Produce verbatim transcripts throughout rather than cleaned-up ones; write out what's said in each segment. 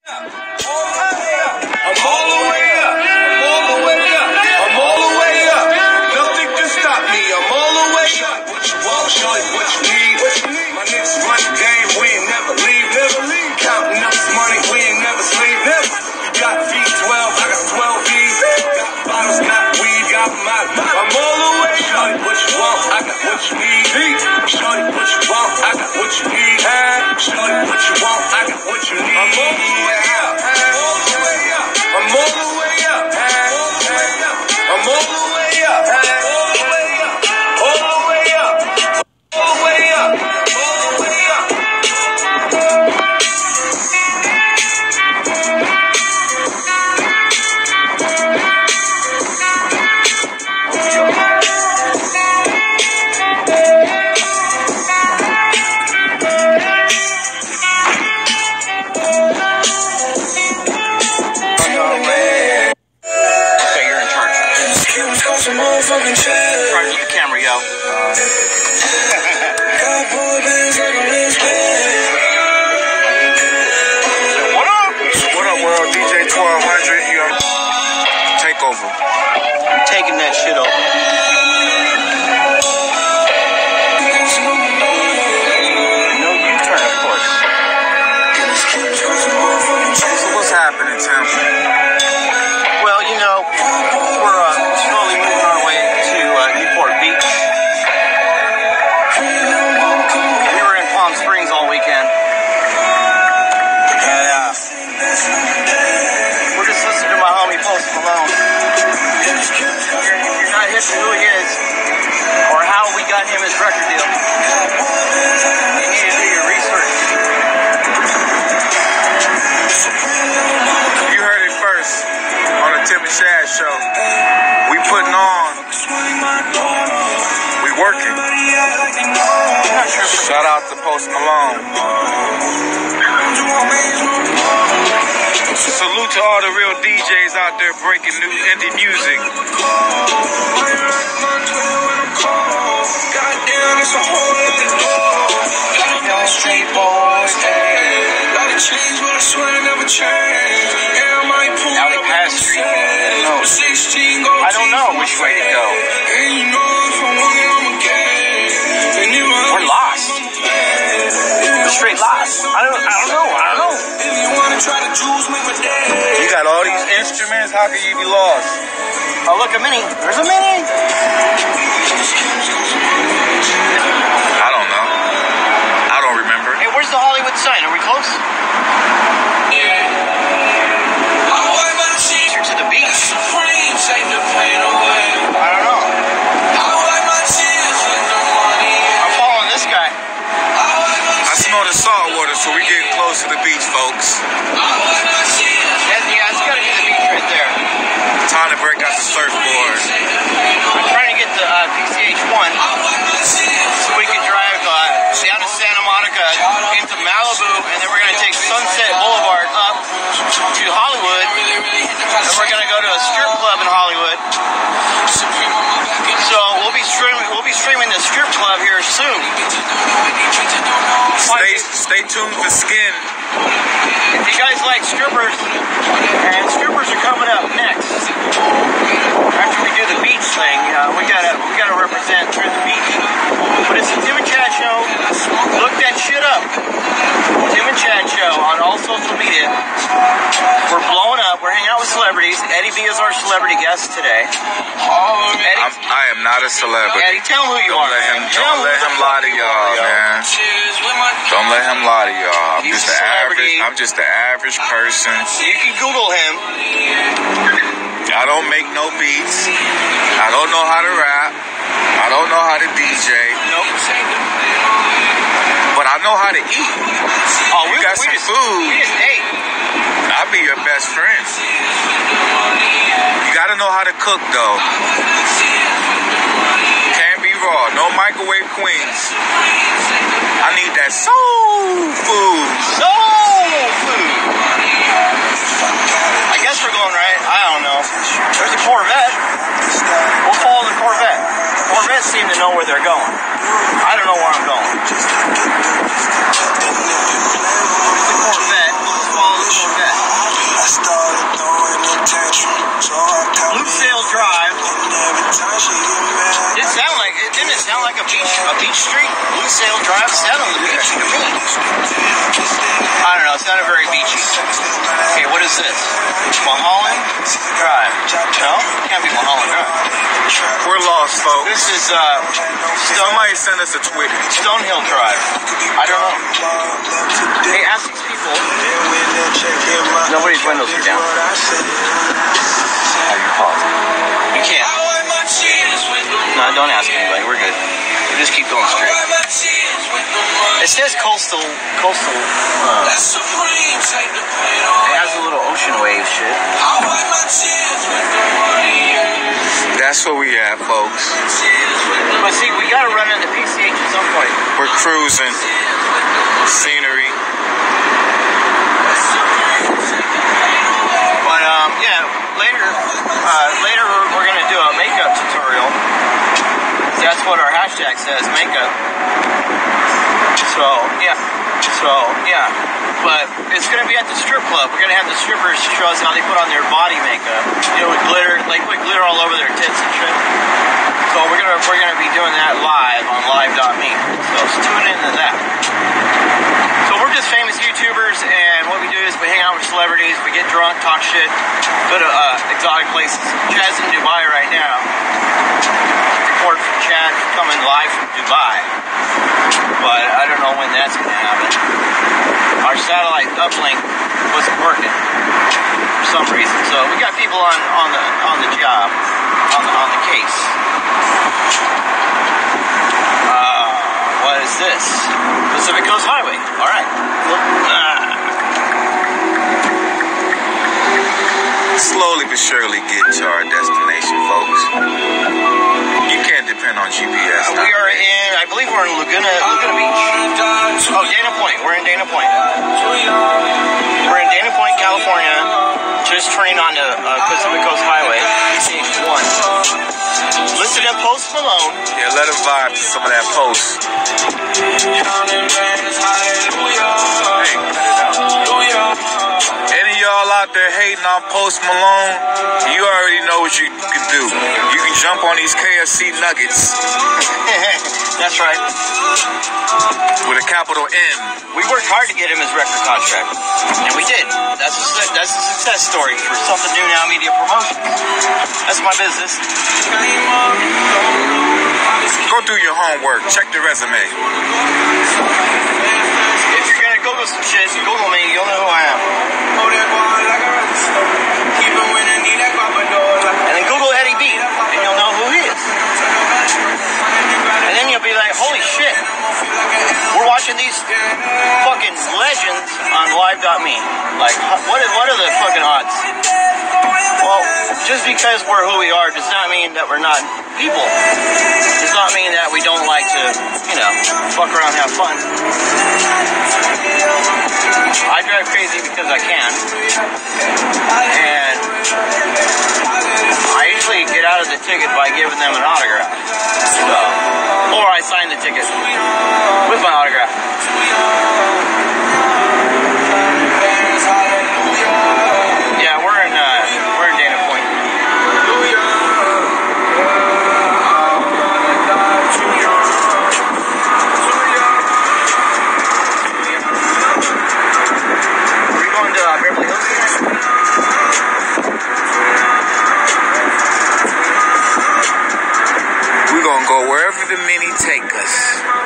I'm all the way up. I'm all the way up. I'm all the way up. Nothing can stop me. I'm all the way up. What you want, shorty? What you need? What you need? My niggas run the game. We ain't never leave. Never leave. Counting up this money. We ain't never sleep. Never. You got V twelve. I got twelve V's. Got bottles. Got weed. Got my. I'm all the way up. Shorty, what you want? I got what you need. Shorty, what you want? I got what you need. Shorty, what you want? I got what you need. I'm all the way up. I'm all the way up. I'm all the way up. All the way up. All the way up. All the way up. All the way up. Charge the camera, yo. What up? What up, world? D J twelve hundred. You are take over. I'm taking that shit over. No U-turn, of course. So what's happening, Tim? Well, you know, we're uh, slowly moving our way to uh, Newport Beach. We were in Palm Springs all weekend. And uh, we're just listening to my homie Post Malone. If you're not hip to who he is, or how we got him his record deal, you need to do your research. You heard it first on the Tim and Shad show. We putting on. We working. Shout out to Post Malone. Salute to all the real D Js out there breaking new indie music. Street boys, gotta change, but I swear I never change. Alley Pass Street. I don't know which way to go. We're lost. We're straight lost. I don't, I don't know. I don't know. You got all these instruments. How can you be lost? Oh, look, a Mini. There's a Mini. I don't know. I don't remember. Hey, where's the Hollywood sign? Are we close? To the beach. I don't know. I'm following this guy. I smell the salt water, so we're getting close to the beach, folks. Yeah, yeah, it's got to be the beach right there. Time to break out the surfboard. I'm trying to get the uh, P C H one so we can drive uh, down to Santa Monica into Malibu, and then we're going to take Sunset Boulevard up to Hollywood, and we're going to go to a strip club in Hollywood. So we'll be streaming, we'll be streaming the strip club here soon. Stay, stay tuned for Skin. If you guys like strippers, and strippers are coming up next. After we do the beach thing, uh, we gotta we gotta represent through the beach. But it's the Tim and Chad show. Look that shit up. Tim and Chad show on all social media. We're blowing up. We're hanging out with celebrities. Eddie B is our celebrity guest today. Eddie, I'm, I am not a celebrity. Eddie, tell him who you don't are. Let him, Tell don't let him lie to y'all, man. Don't let him lie to y'all. I'm He's just a the celebrity. average. I'm just the average person. You can Google him. I don't make no beats. I don't know how to rap. I don't know how to D J. Nope. But I know how to eat. Oh, we You got we some just, food. We just ate. I'll be your best friend. You gotta know how to cook though. Can't be raw. No microwave queens. I need that soul food. Soul food. I guess we're going right. I don't know. There's a Corvette. We'll follow the Corvette. Corvettes seem to know where they're going. I don't know where I'm going. There's the Corvette. Let's follow the Corvette. What's this? Mulholland Drive. No? It can't be Mulholland Drive. We're lost, folks. This is, uh, Stone, Somebody send us a tweet. Stonehill Drive. I don't know. Hey, ask these people. Nobody's windows are down. How you pause? You can't. No, don't ask anybody. We're good. We just keep going straight. It says coastal, coastal. Uh, it has a little ocean wave shit. That's where we at, folks. But see, we gotta run into P C H at some point. We're cruising. Scenery. But um, yeah, later, uh, later we're, we're gonna do a makeup tutorial. That's what our hashtag says, makeup. So yeah, so yeah. But it's gonna be at the strip club. We're gonna have the strippers show us how they put on their body makeup. You know, with glitter, like put glitter all over their tits and shit. So we're gonna we're gonna be doing that live on live dot me. So tune into that. So we're just famous YouTubers, and what we do is we hang out with celebrities, we get drunk, talk shit, go to uh, exotic places. Chad's in Dubai right now. Report from Chad coming live from Dubai. But I don't know when that's gonna happen. Our satellite uplink wasn't working for some reason. So we got people on, on the on the job, on the on the case. Uh, what is this? Pacific Coast Highway. All right. Ah. Slowly but surely get to our destination, folks. You can't depend on G P S. Uh, we are in, I believe we're in Laguna, Laguna Beach. Oh, Dana Point. We're in Dana Point. We're in Dana Point, California. Just turning on the uh, Pacific Coast Highway, P C H one. Listed at Post Malone. Yeah, let him vibe to some of that post. Any of y'all out there hating on Post Malone, you already know what you can do. You can jump on these K F C nuggets. That's right. With a capital N. We worked hard to get him his record contract. And we did. That's a, that's a success story for Something New Now Media Promotions. That's my business. Go do your homework. Check the resume. If you're gonna Google some shit, Google me, you'll know who I am. And then Google Eddie B, and you'll know who he is. And then you'll be like, holy shit, we're watching these fucking legends on live dot me. Like, what are, what are the fucking odds? Well, just because we're who we are does not mean that we're not people. Does not mean that we don't like to, you know, fuck around and have fun. I drive crazy because I can. And I usually get out of the ticket by giving them an autograph. So, or I sign the ticket with my autograph. Yeah, we're in uh, we're in Dana Point. Are we going to uh, Beverly Hills tonight? We're gonna go wherever the mini take us.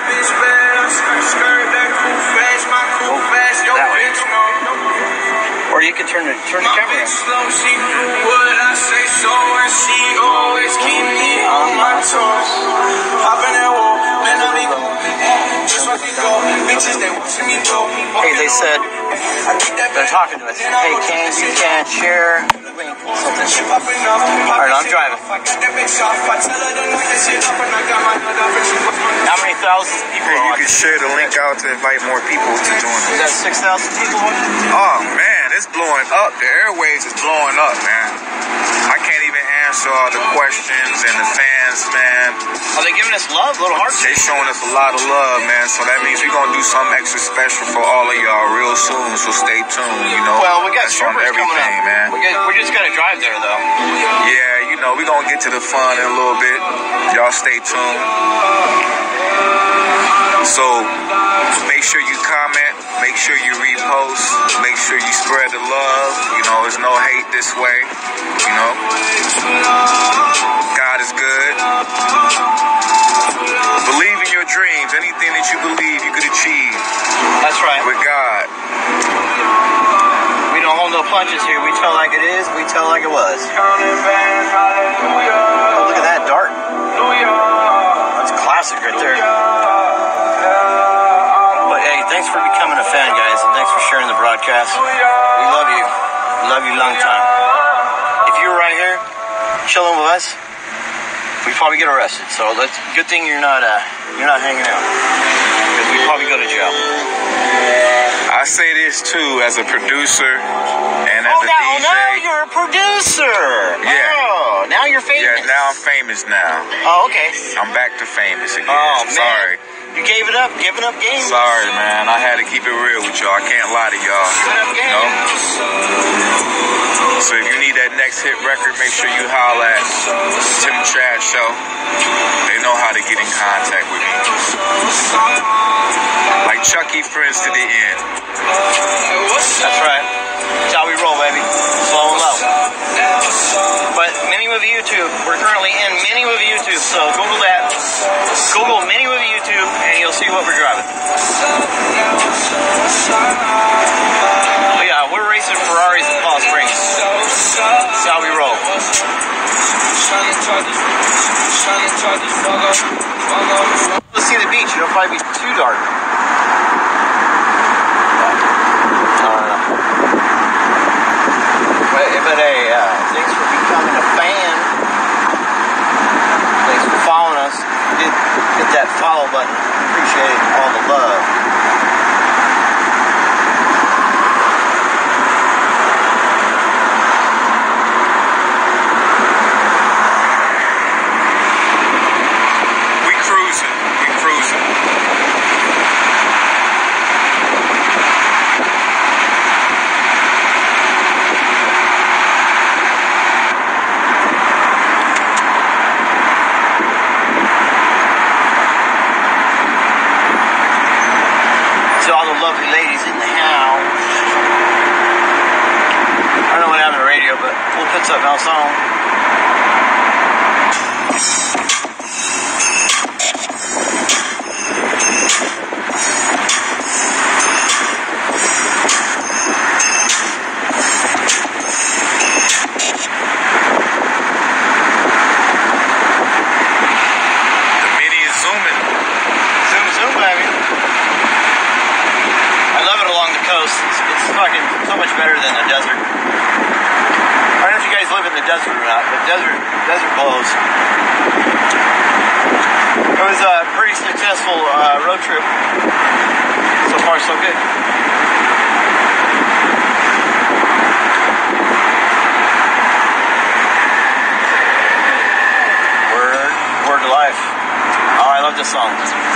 That way. Or you can turn the turn the camera on. Hey, they said they're talking to us. Hey, can you can't share? Alright, I'm driving. How many thousands of people? Hey, you can share the link out to invite more people to join us. Is that six thousand people? Oh man, it's blowing up. The airwaves is blowing up, man. I can't even answer all the questions and the fans, man. Are they giving us love? Little hearts? They showing us a lot of love, man. So that means we're gonna do something extra special for all of y'all real soon. So stay tuned, you know. Well, we got That's on strippers coming up, man. We, got, we just gotta drive there, though. Yeah, you know, we're gonna get to the fun in a little bit. Y'all stay tuned. So make sure you comment, make sure you repost, make sure you spread the love. You know, there's no hate this way. You know, God is good. Believe in your dreams. Anything that you believe you could achieve. That's right. With God. We don't hold no punches here. We tell like it is. We tell like it was. Oh, look at that dart. That's classic right there. But hey, thanks for becoming a fan, guys, and thanks for sharing the broadcast. We love you. We love you long time. If you were right here chilling with us, we'd probably get arrested. So that's good thing you're not uh, you're not hanging out, because we'd probably go to jail. I say this too as a producer and as Oh, a now, D J. now you're a producer. Yeah. Oh, now you're famous. Yeah, now I'm famous now. Oh, okay. I'm back to famous again. Oh, man. Sorry. You gave it up, giving up game. Sorry, man. I had to keep it real with y'all. I can't lie to y'all. Giving up game. You know? So if you need that next hit record, make sure you holler at Tim Chad Show. They know how to get in contact with me. Like Chucky, friends to the end. That's right. That's how we roll, baby. Slow and low. But MiniWithAYouTube, we're currently in MiniWithAYouTube, so Google that. Google MiniWithAYouTube, and you'll see what we're driving. Oh yeah, we're racing Ferraris in Palm Springs. That's how we roll. Let's see the beach. It'll probably be too dark. But hey, uh, thanks for becoming a fan. Thanks for following us. Hit, hit that follow button. Appreciate all the love. We cruising. We cruising. All the lovely ladies in the house. I don't know what happened to the radio, but we'll put something else on. The Mini is zooming. Zoom, zoom, baby. I love it along the coast. It's, it's fucking so much better than the desert. I don't know if you guys live in the desert or not, but desert, desert blows. It was a pretty successful uh, road trip. So far, so good. Word, word to life. Oh, I love this song.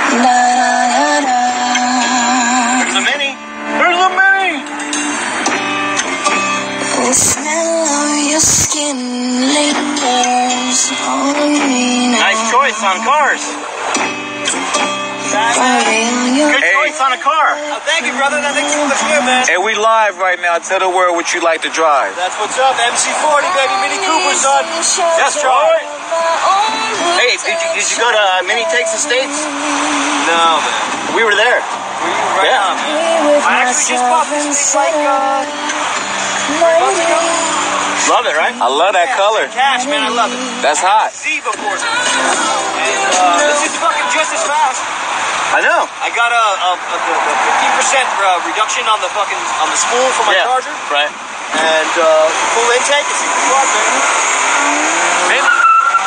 There's a Mini. There's a Mini. The smell of your skin lingers on me now. Nice choice on cars. Good Hey. choice on a car. Oh, thank you, brother. That makes me look good, man. Hey, we live right now. Tell the world what you like to drive. That's what's up. M C forty, baby. Mini Cooper, son. Yes, Troy. Hey, did you, did you go to uh, Mini Takes the States? No, man. We were there. We were right Yeah. on, man. I actually just bought this thing like, uh, love it, right? I love that color. Cash, man. I love it. That's hot. Z before. And uh, this is fucking just as fast. I know. I got a, a, a, a fifteen percent uh, reduction on the fucking on the spool for my Yeah, charger. right. And uh, full intake. It's super fun, man. Man.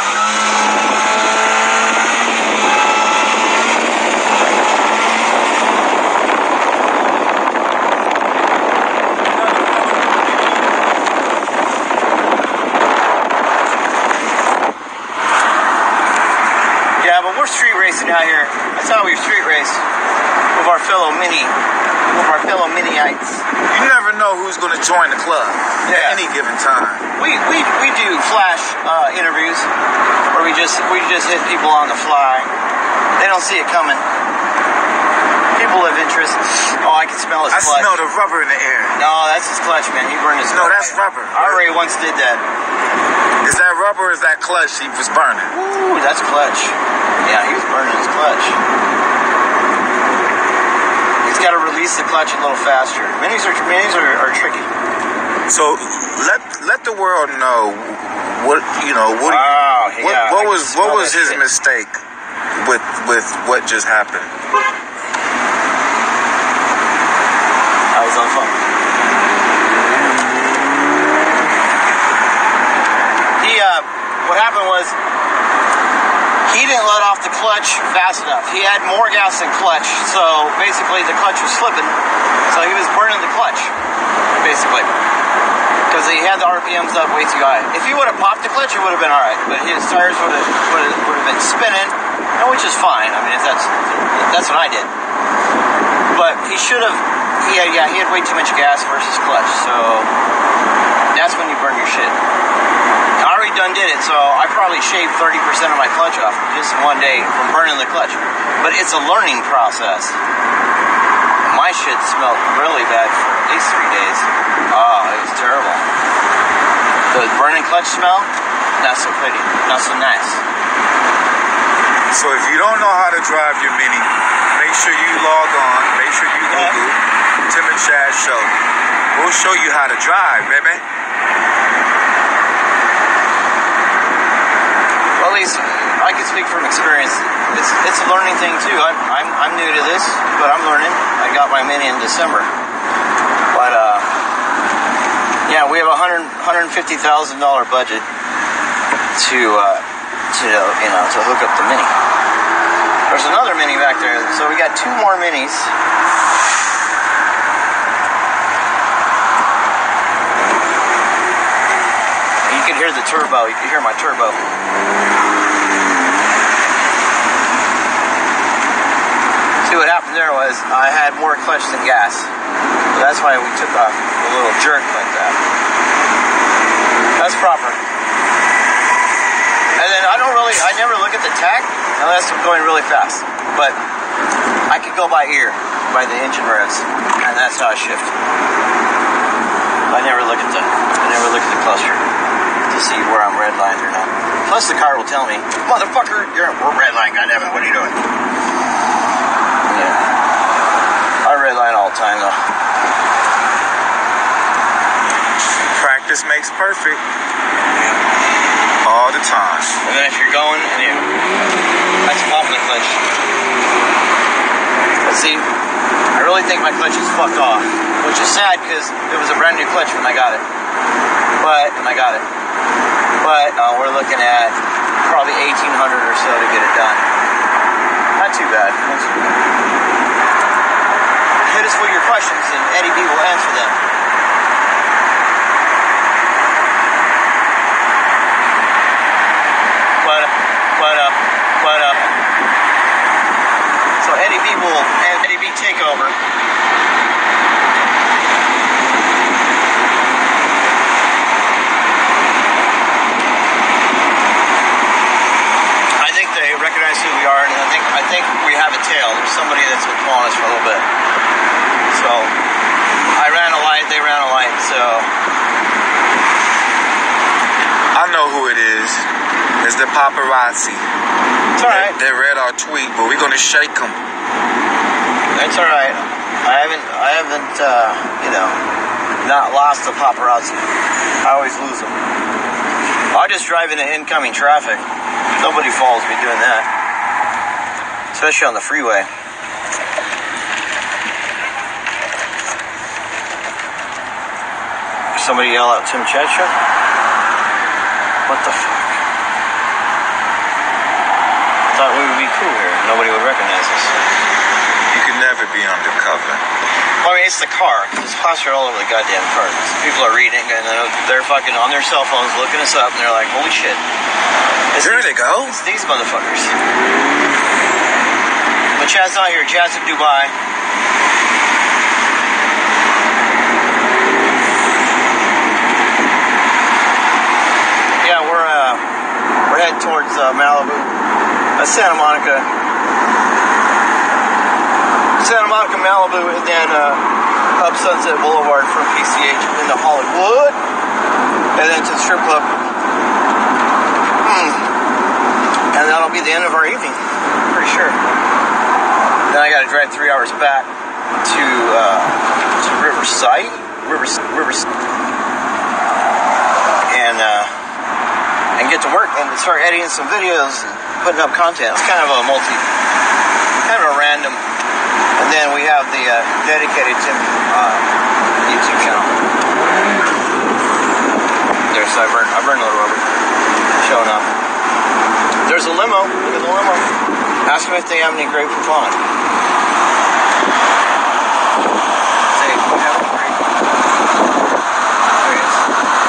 Yeah, but we're street racing out here. That's how we street race with our fellow mini, with our fellow mini-ites. You never know who's going to join the club Yeah. at any given time. We we we do flash uh, interviews where we just we just hit people on the fly. They don't see it coming. people have interest. Oh, I can smell his I clutch. smell the rubber in the air. No, that's his clutch, man. He burned his No, clutch. that's rubber. I already once did that. Is that rubber or is that clutch he was burning? Ooh, that's clutch. Yeah, he was burning his clutch. He's got to release the clutch a little faster. Minis are minis are, are tricky. So let let the world know what you know. What Wow, what, yeah, what I was can what smell was that his shit. mistake with with what just happened? I was on the phone. He, uh, what happened was, he didn't let off the clutch fast enough. He had more gas than clutch, so basically the clutch was slipping, so he was burning the clutch, basically. Because he had the R P Ms up way too high. If he would have popped the clutch, it would have been alright, but his tires would have would have, would have been spinning, which is fine. I mean, that's that's what I did. But he should have, he had, yeah, he had way too much gas versus clutch, so that's when you burn your shit. I already done did it, so I probably shaved thirty percent of my clutch off just in one day from burning the clutch. But it's a learning process. My shit smelled really bad for at least three days. Oh, it was terrible. The burning clutch smell, not so pretty, not so nice. So if you don't know how to drive your Mini, make sure you log on. Make sure you Google Tim and Chad Show. We'll show you how to drive, baby. Well, at least I can speak from experience. It's it's a learning thing too. I'm I'm I'm new to this, but I'm learning. I got my Mini in December, but uh, yeah, we have a hundred hundred fifty thousand dollar budget to uh, to you know to hook up the Mini. There's another Mini back there, so we got two more Minis. You can hear the turbo. You can hear my turbo. See, what happened there was I had more clutch than gas. So that's why we took off a little jerk like that. That's proper. And then I don't really, I never look at the tach unless I'm going really fast. But I can go by ear, by the engine revs, and that's how I shift. I never look at the, I never look at the cluster to see where I'm redlined or not. Plus the car will tell me, motherfucker, you're we're redline, goddammit, what are you doing? Yeah. I redline all the time though. Practice makes perfect. All the time. And then if you're going and you, that's popping the clutch. But see, I really think my clutch is fucked off, which is sad because it was a brand new clutch when I got it. But, and I got it. But uh, we're looking at probably eighteen hundred or so to get it done. Not too bad. Not too bad. Hit us with your questions and Eddie B will answer them. But, but, uh, but, uh, so Eddie B will, Eddie B take over. I think they recognize who we are, and I think, I think we have a tail. There's somebody that's been following us for a little bit. So, I ran a light, they ran a light, so. I know who it is. It's the paparazzi. It's alright. They, they read our tweet, but we're gonna shake them. It's alright. I haven't, I haven't, uh, you know, not lost the paparazzi. I always lose them. I just drive into incoming traffic. Nobody follows me doing that. Especially on the freeway. Somebody yell out Tim Chad Show? What the fuck? I thought we would be cool here. Nobody would recognize us. You can never be undercover. Well, I mean, it's the car. There's plaster all over the goddamn car. People are reading and they're fucking on their cell phones looking us up and they're like, holy shit. It's There these, they go. It's these motherfuckers. But Chad's not here. Chad's in Dubai. Yeah, we're, uh, we're heading towards uh, Malibu. Uh, Santa Monica. Santa Monica, Malibu, and then uh, up Sunset Boulevard from P C H into Hollywood, and then to the strip club. Hmm. And that'll be the end of our evening, pretty sure. Then I got to drive three hours back to uh, to Riverside, Rivers, Rivers, and uh, and get to work and start editing some videos and putting up content. It's kind of a multi, kind of a random. And then we have the uh, dedicated to uh, YouTube channel. There's I burned I burned a little rubber showing up. There's a limo. Look at the limo. Ask them if they have any grape and fawn. Say, do you have any grape? There he is.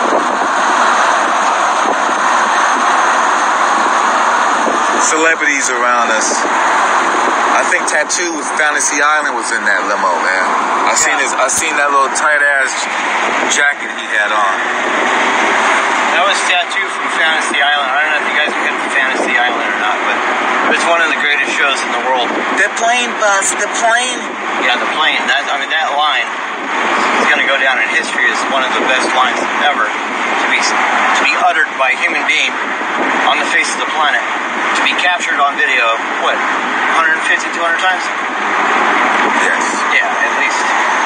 Celebrities around us. I think Tattoo with Fantasy Island was in that limo, man. I yeah. seen his. I seen that little tight ass jacket he had on. That was Tattoo from Fantasy Island. I don't know if you guys have been to Fantasy Island or not, but it's one of the greatest shows in the world. The plane bus, the plane. Yeah, the plane. That, I mean, that line is going to go down in history as one of the best lines ever to be to be uttered by a human being on the face of the planet. To be captured on video, what, one fifty, two hundred times? Yes. Yeah, at least.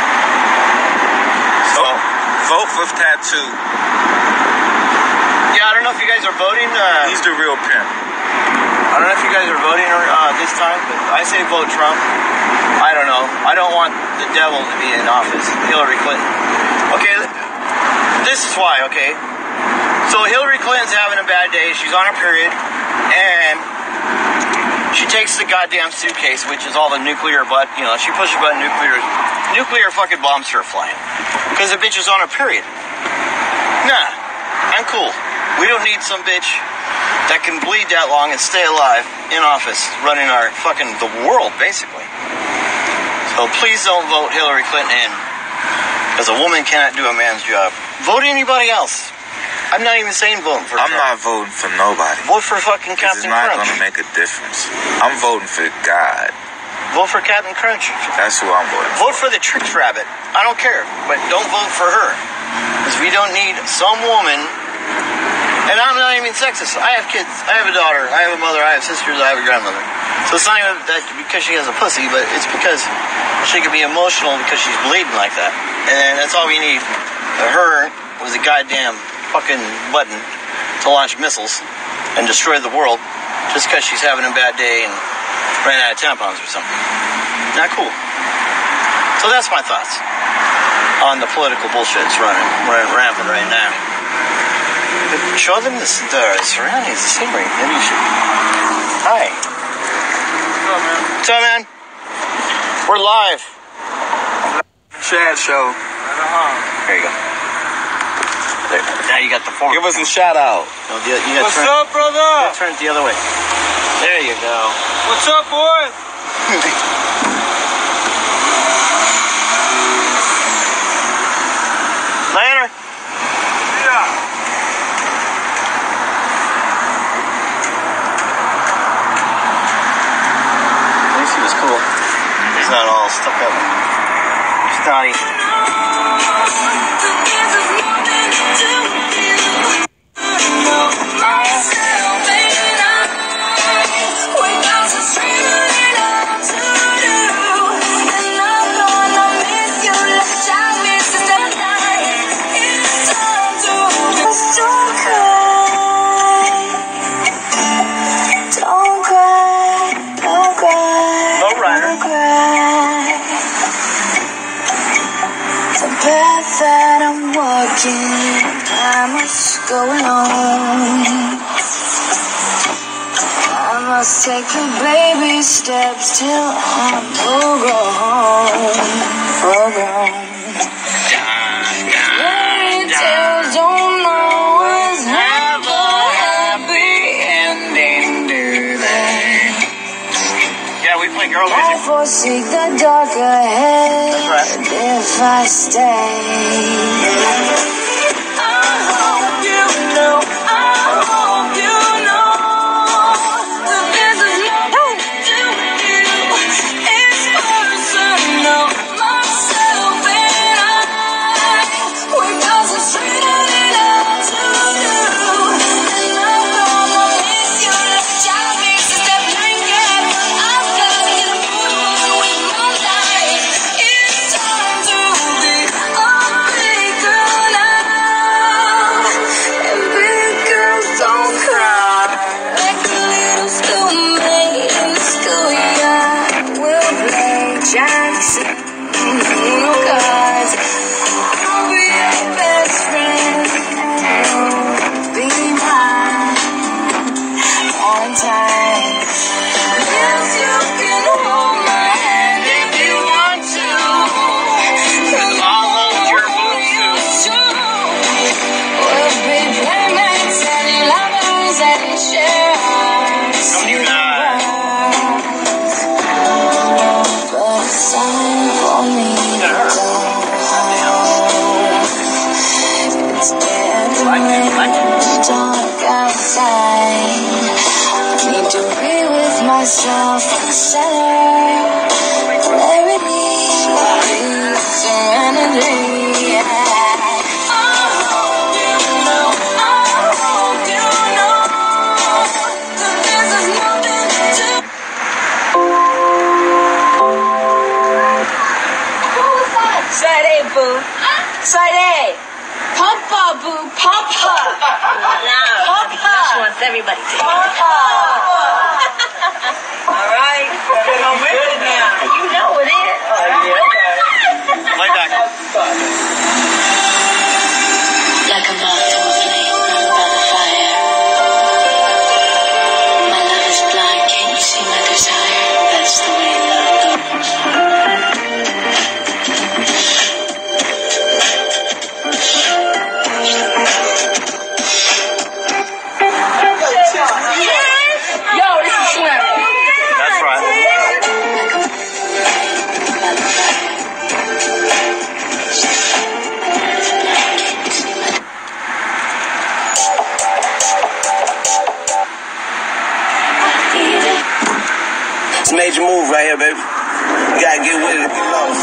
So, vote for Tattoo. Yeah, I don't know if you guys are voting. Uh, He's the real pimp. I don't know if you guys are voting uh, this time, but I say vote Trump. I don't know. I don't want the devil to be in office. Hillary Clinton. Okay, this is why, okay? So Hillary Clinton's having a bad day. She's on her period. And she takes the goddamn suitcase, which is all the nuclear butt, you know, she pushes a button, nuclear, nuclear fucking bombs start flying. Because the bitch is on her period. Nah, I'm cool. We don't need some bitch that can bleed that long and stay alive in office, running our fucking, the world, basically. So please don't vote Hillary Clinton in. Because a woman cannot do a man's job. Vote anybody else. I'm not even saying voting for I'm Trump. not voting for nobody. Vote for fucking Captain Crunch. It's not going to make a difference. I'm voting for God. Vote for Captain Crunch. That's who I'm voting for. Vote for the Tricks Rabbit. I don't care. But don't vote for her. Because we don't need some woman. And I'm not even sexist. I have kids. I have a daughter. I have a mother. I have sisters. I have a grandmother. So it's not even that because she has a pussy, but it's because she can be emotional because she's bleeding like that. And that's all we need. Her was a goddamn fucking button to launch missiles and destroy the world just because she's having a bad day and ran out of tampons or something. Not cool. So that's my thoughts on the political bullshit that's running, running rampant right now. But show them the, the surroundings, the scenery. Maybe you should. Hi. What's up, man? What's up, man? We're live. Chad show. There you go. There. Now you got the form. Give us a shout out. No, you, you What's turn, up, brother? You turn it the other way. There you go. What's up, boys? Later. Yeah. At least he was cool. He's not all stuck up. Snotty. That I'm walking, I must go alone. I must take the baby steps till I'm full grown, full grown. Fairy tales don't always have a happy ending, do they? Yeah, we play girl I music. foresee the dark ahead. That's right. If I stay, I hope you know, I hope you know that this is nothing to you. It's personal. dark outside. I need to be with myself inside. Clarity, serenity. I hope you know, I hope you know that this is nothing to. Side A, boo. Side A. Papa, boo. Papa. Now, Papa. she wants everybody to. Papa. All right. I'm with it now. You know it is. Lay back. Like a moth to a flame burned by the fire. My love is blind, can't you see my desire? That's the way love goes. Yo, this is Slim. That's right. It's a major move right here, baby. You gotta get with it. Get lost.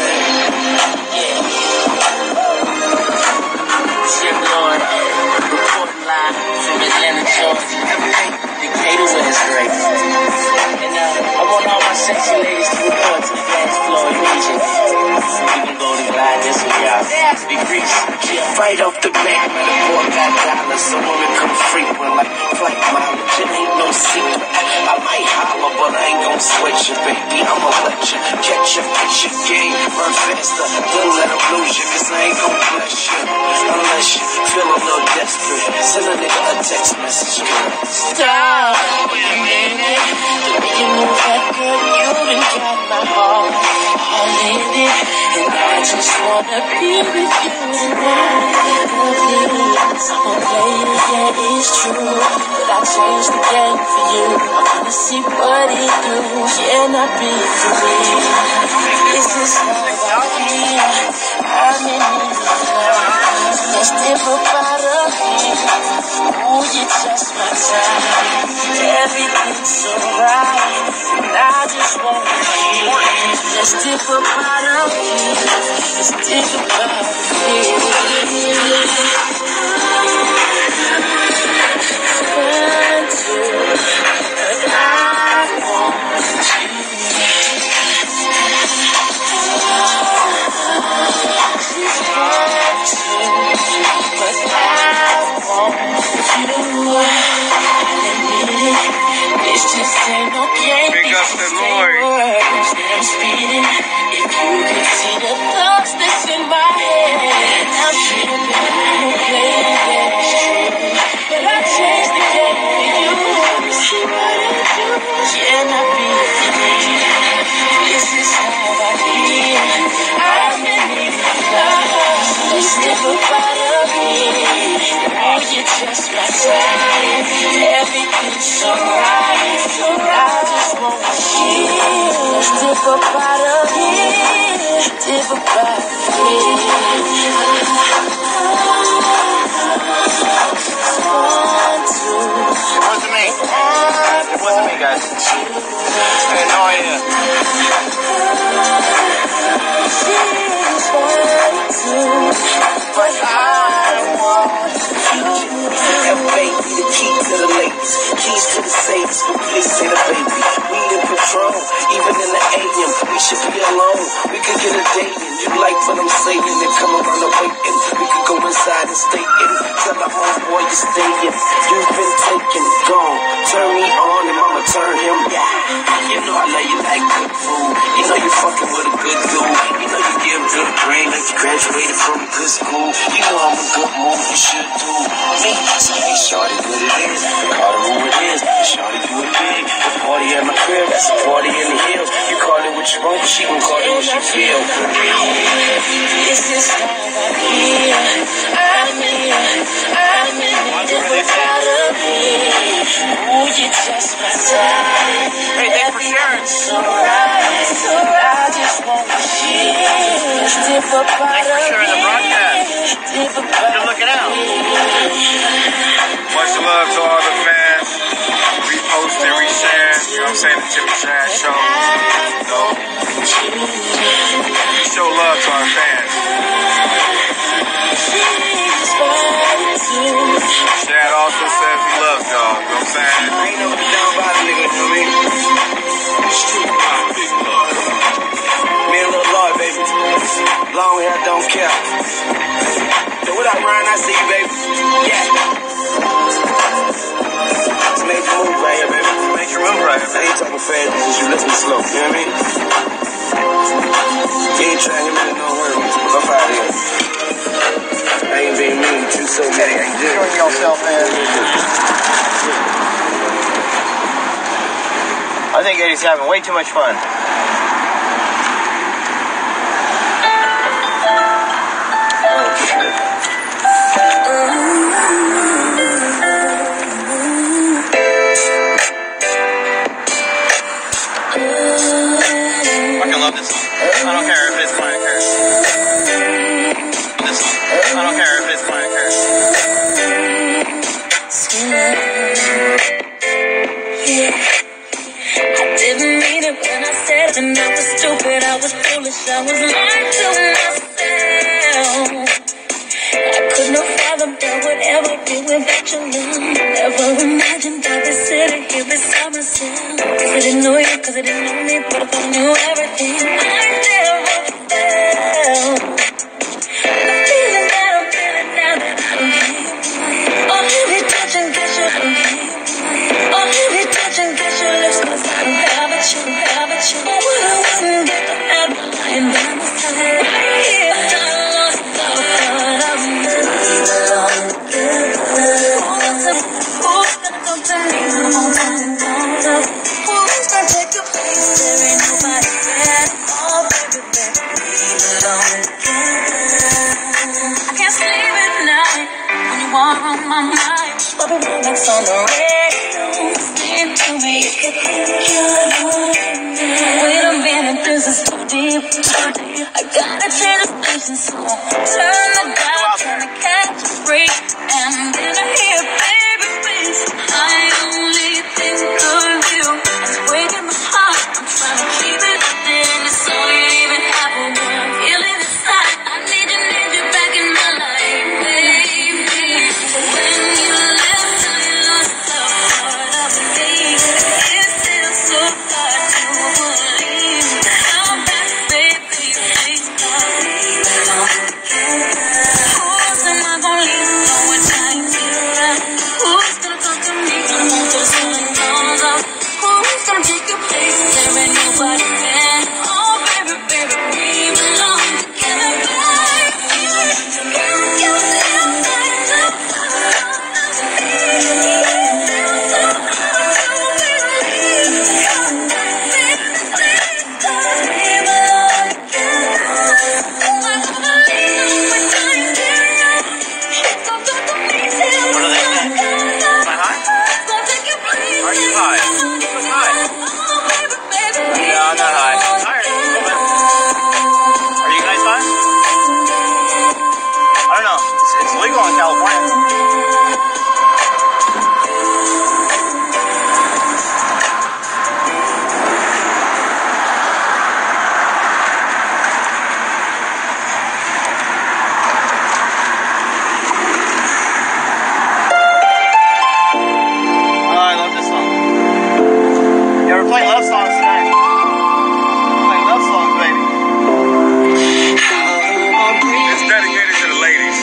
Chip Lord, reporting live from Atlanta, Georgia. Decatur with his grace. And uh, I want all my sexy ladies to report to the dance floor immediately. We can go to glide this one, y'all. Be greasy. Yeah, right off the bat, man, the boy got dollars. So women come frequent like flight mileage. It ain't no secret. I might holler, but I ain't gon' sweat you, baby. I'ma let you catch your picture game. Run faster, don't let them lose you, cause I ain't gon' bless you. Unless you feel a little desperate. Send a nigga a text message, girl. Stop, wait a minute. The way you move that good, you done got my heart all in it. And I just wanna be with you tonight. Please, I'm a player, yeah, it's true. But I changed the game for you. I wanna see what it do. Can I be free? Is this love I feel? I'm in need of love. Let's dip up out of here. Ooh, you just my time. Everything's so right. And I just wanna feel. Let's dip up out of here. Let's dip up out of here. One, two, but I want you. She's one, two, but I want you. This just ain't no game. Big up to Lloyd. Words that I'm speeding. If you could see the thoughts that's in my head, I'm tripping. I'm playing that's true, but I changed the game for you. See what I do? Can I be free? This is how I feel. I'm in need of love. Let's step up out of here. Oh, you just my time. Everything's so right. I just wanna feel. Let's dip up out of here. Dip up out of here. One, two. It wasn't me. It wasn't me, guys. I had no idea. She's one, two, but I want you. That baby, the key to the ladies, keys to the safes, but please say the baby. We in patrol, even in the A M. We should be alone. We could get a date in. You like what I'm saying? Then come around the waiting. We could go inside and stay in. Tell the homeboy you stay in. You've been taken, gone. Turn me on and mama turn him. Yeah, you know I love you like good food. You know you fucking with a good dude. You know you give good grade like you graduated from a good school. You know I'm a good move. You should do me. So hey, shorty, what it is. Call it who it is. Shorty, do it big. The party at my crib, that's a party in the hills. You call it what you want, but she gon' call it what she feel. This is how I feel. I'm in, I'm in different out of here. Ooh, you just my time. Hey, thanks for sharing. So right, so I just wanna feel. Let's dip up out Thanks for of sharing the here. broadcast. Dip up out Good looking out. of here. Timmy Shad Show. You know, show love to our fans. Shad also says he loves y'all. You know what I'm saying? I ain't never been down by the nigga, you know what I mean? Me and Lil Lloyd, baby. Long hair, don't care. So what up, Ryan? I see you, baby. Yeah. Let's make the move right here, baby. Make your move right. I ain't talking fast because you listen slow. You know what I mean? You ain't trying to make no hurt. I'm out of here. I ain't being mean to so many. I ain't Enjoy yourself, man. I think Eddie's having way too much fun. Oh, shit. I fucking love this song. I don't care if it's mine, I care. This song. I don't care if it's mine, I care. I didn't mean it when I said it, and I was stupid, I was foolish, I was lying to myself. I couldn't have fathomed that I would ever be without your love. Never imagined I'd be sitting here beside myself. Cause I didn't know you, cause I didn't know me, but if I knew everything, I never felt the feeling that I'm feeling now that I don't hear you. Oh, heavy touch and get you don't hear you. Oh, heavy touch and get your lips, cause I don't have it, you don't have it, you. Oh, what I wouldn't get to have me lying by my side right here. I lost the thought of me. Who's gonna come to me? Who's gonna take your place? There ain't nobody there. Oh, baby, baby, leave alone again. I can't sleep at night when you are on my mind. Bobby Womack's on the radio. Listen to me, you can think you're alone. Wait a minute, this is too deep, too deep. I gotta change the station, so turn the dial, turn the catch a break, and then I hear baby face. I only think of you. It's breaking my heart. I'm trying to keep it within. It's all you even have when I'm feeling inside. I need you, need you back in my life, baby. When you left, I lost the heart of me. It's still so hard to believe. How bad, baby, please come leave alone again. Who's am I gonna leave on when time's around? Who's gonna talk to me when I'm just feeling calls off? Who's gonna take your place? There ain't nobody there. Oh, baby, baby, we belong together, baby. You feel like What are they saying? Am I high? Are you high? Who's high? No, I'm not high. I'm tired a little bit. Are you guys high? I don't know. It's, it's legal in California. Oh, I love this song. Yeah, we're playing love songs tonight. We're playing love songs, baby. It's dedicated to the ladies.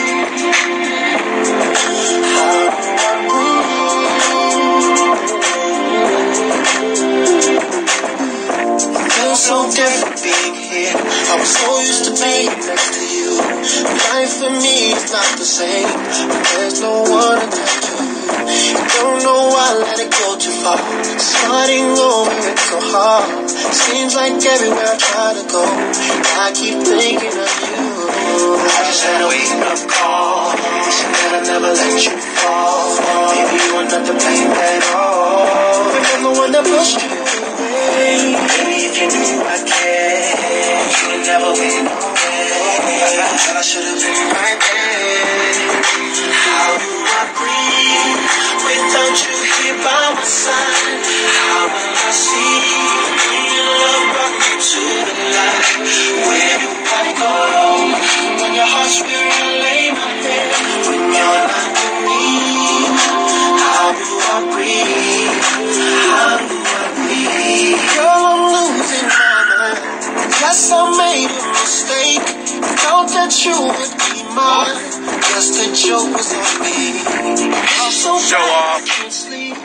Feels so different being here. I was so used to being next to you. Life for me is not the same. There's no one to talk to. Don't know why I let it go too far. Starting over, it's so hard. Seems like everywhere I try to go, I keep thinking of you. I just had a wake up call. Wishing that I never let you fall. Maybe you were not to blame at all. But I'm the one that pushed you away. Maybe if you knew I cared, you would never went away. I should have been right there. How do I breathe without you here by my side? How will I see? joke was on me. I'm so Show bad, off. I can't sleep.